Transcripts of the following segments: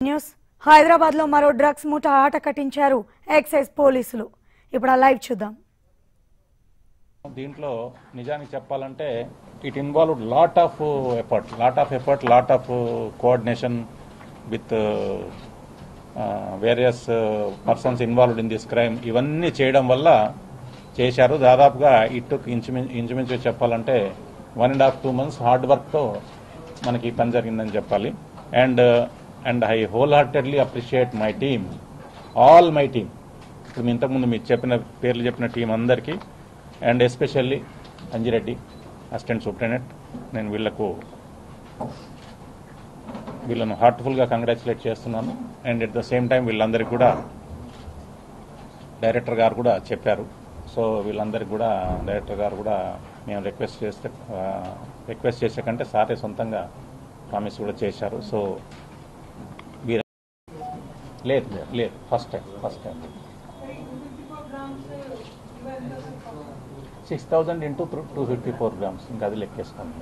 News Hyderabad లో మరో drugs ముఠా ఆట కట్టించారు ఎక్సైజ్ పోలీసులు. ఇప్పుడు ఆ లైవ్ చూద్దాం. దీంట్లో నిజానికి చెప్పాలంటే it involved lot of effort lot of coordination with various persons involved in this crime. ఇవన్నీ చేయడం వల్ల చేశారు. దాదాపుగా ఇటు ఇంచుమించు చెప్పాలంటే 1.5-2 months హార్డ్ వర్క్తో మనకి పని జరిగిందని చెప్పాలి. And I wholeheartedly appreciate my team, all my team. ఇప్పుడు ఇంతకుముందు మీరు పేర్లు చెప్పిన టీం అందరికీ, and especially Anjireddy assistant superintendent, నేను వీళ్ళను హార్ట్ఫుల్గా కంగ్రాచులేట్ చేస్తున్నాను. And at the same time వీళ్ళందరికీ కూడా డైరెక్టర్ గారు కూడా చెప్పారు. సో వీళ్ళందరికీ కూడా డైరెక్టర్ గారు కూడా మేము రిక్వెస్ట్ చేసే కంటే సారే సొంతంగా ప్రామిస్ కూడా చేశారు. సో లేదు ఫస్ట్ టైం 6,000 into 254 grams. ఇంకా అది లెక్కేసుకోండి.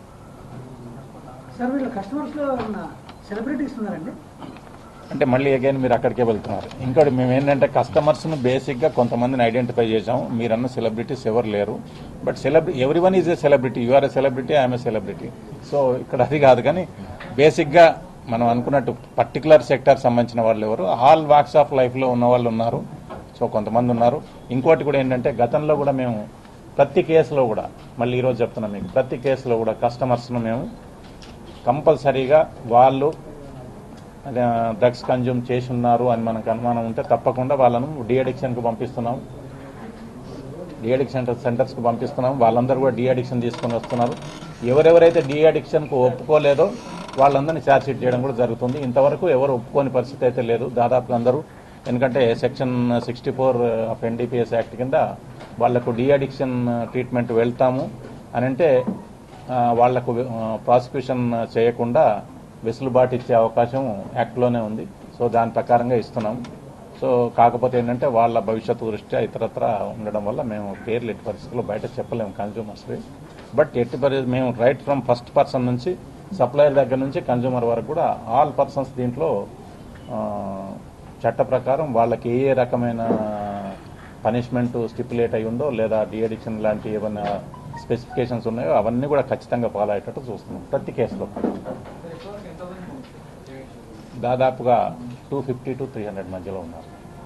సార్ వీళ్ళ కస్టమర్స్ లో సెలబ్రిటీస్ ఉన్నారండి అంటే మళ్ళీ అగైన్ మీరు అక్కడికే వెళ్తున్నారు. ఇంకోటి మేము ఏంటంటే కస్టమర్స్ను బేసిక్గా కొంతమందిని ఐడెంటిఫై చేసాము. మీరన్న సెలబ్రిటీస్ ఎవరు లేరు. But everyone is a celebrity. You are a celebrity, I'm a celebrity. So ఇక్కడ అది కాదు, కానీ బేసిక్గా మనం అనుకున్నట్టు పర్టికులర్ సెక్టర్ సంబంధించిన వాళ్ళు ఎవరు, ఆల్ వాక్స్ ఆఫ్ లైఫ్లో ఉన్న వాళ్ళు ఉన్నారు. సో కొంతమంది ఉన్నారు. ఇంకోటి కూడా ఏంటంటే గతంలో కూడా మేము ప్రతి కేసులో కూడా, మళ్ళీ ఈరోజు చెప్తున్నాం మీకు, ప్రతి కేసులో కూడా కస్టమర్స్ను మేము కంపల్సరీగా వాళ్ళు డ్రగ్స్ కన్జ్యూమ్ చేసి ఉన్నారు అని మనకు అనుమానం ఉంటే తప్పకుండా వాళ్ళను డీఅడిక్షన్కు పంపిస్తున్నాం, డీఅడిక్షన్ సెంటర్స్కి పంపిస్తున్నాం. వాళ్ళందరూ కూడా డీఅడిక్షన్ తీసుకొని వస్తున్నారు. ఎవరెవరైతే డీఅడిక్షన్కు ఒప్పుకోలేదో వాళ్ళందరినీ ఛార్జ్షీట్ చేయడం కూడా జరుగుతుంది. ఇంతవరకు ఎవరు ఒప్పుకోని పరిస్థితి అయితే లేదు. దాదాపు అందరూ, ఎందుకంటే సెక్షన్ 64 ఆఫ్ ఎన్డీపీఎస్ యాక్ట్ కింద వాళ్లకు డీఅడిక్షన్ ట్రీట్మెంట్ వెళ్తాము అని అంటే వాళ్లకు ప్రాసిక్యూషన్ చేయకుండా వెసులుబాటు ఇచ్చే అవకాశం యాక్ట్లోనే ఉంది. సో దాని ప్రకారంగా ఇస్తున్నాం. సో కాకపోతే ఏంటంటే వాళ్ళ భవిష్యత్తు దృష్ట్యా ఇతరత్ర ఉండడం వల్ల మేము పేర్లు ఎట్టి పరిస్థితుల్లో బయట చెప్పలేము కన్జ్యూమర్స్కి. బట్ మేము రైట్ ఫ్రమ్ ఫస్ట్ పర్సన్ నుంచి సప్లయర్ దగ్గర నుంచి కన్జ్యూమర్ వరకు కూడా ఆల్ పర్సన్స్ దీంట్లో చట్ట ప్రకారం వాళ్ళకి ఏ రకమైన పనిష్మెంట్ స్టిపులేట్ అయి ఉందో లేదా డీఅడిక్షన్ లాంటి ఏమైనా స్పెసిఫికేషన్స్ ఉన్నాయో అవన్నీ కూడా ఖచ్చితంగా ఫాలో అయ్యేటట్టు చూస్తున్నాం ప్రతి కేసులో. దాదాపుగా 250 to 300 మధ్యలో ఉన్నారు.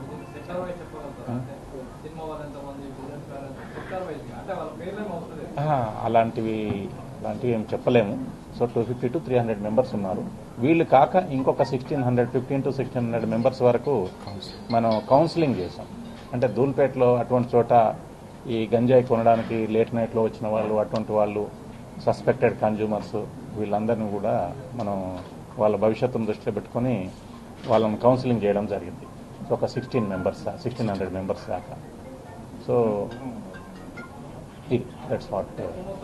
అలాంటివి ఏం చెప్పలేము. సో 250 to 300 మెంబర్స్ ఉన్నారు. వీళ్ళు కాక ఇంకొక 15 to 1600 మెంబర్స్ వరకు మనం కౌన్సిలింగ్ చేసాం. అంటే ధూల్పేటలో అటువంటి చోట ఈ గంజాయి కొనడానికి లేట్ నైట్లో వచ్చిన వాళ్ళు, అటువంటి వాళ్ళు సస్పెక్టెడ్ కన్జ్యూమర్స్, వీళ్ళందరినీ కూడా మనం వాళ్ళ భవిష్యత్తును దృష్టిలో పెట్టుకుని వాళ్ళని కౌన్సిలింగ్ చేయడం జరిగింది. సో ఒక 1600 మెంబర్స్ దాకా. So that's what.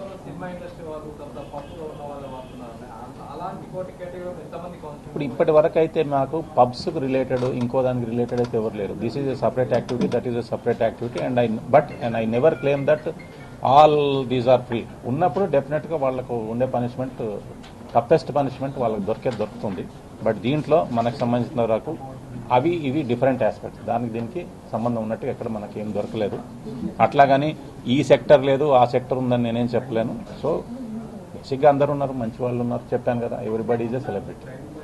ఇప్పుడు ఇప్పటి వరకు అయితే మాకు పబ్స్కి రిలేటెడ్ ఇంకో దానికి రిలేటెడ్ అయితే ఎవరు లేరు. This is a separate activity, that is a separate activity. And I never claim that all these are free. ఉన్నప్పుడు డెఫినెట్గా వాళ్ళకు ఉండే పనిష్మెంట్, టఫెస్ట్ పనిష్మెంట్ వాళ్ళకి దొరుకుతుంది. బట్ దీంట్లో మనకు సంబంధించిన వరకు ఇవి డిఫరెంట్ ఆస్పెక్ట్స్. దీనికి సంబంధం ఉన్నట్టుగా ఎక్కడ మనకి ఏం దొరకలేదు. అట్లాగని ఈ సెక్టర్ లేదు ఆ సెక్టర్ ఉందని నేనేం చెప్పలేను. సో బేసిక్గా అందరూ ఉన్నారు, మంచి వాళ్ళు ఉన్నారు. చెప్పాను కదా, ఎవ్రీబడీ ఈజ్ ఎ సెలబ్రిటీ.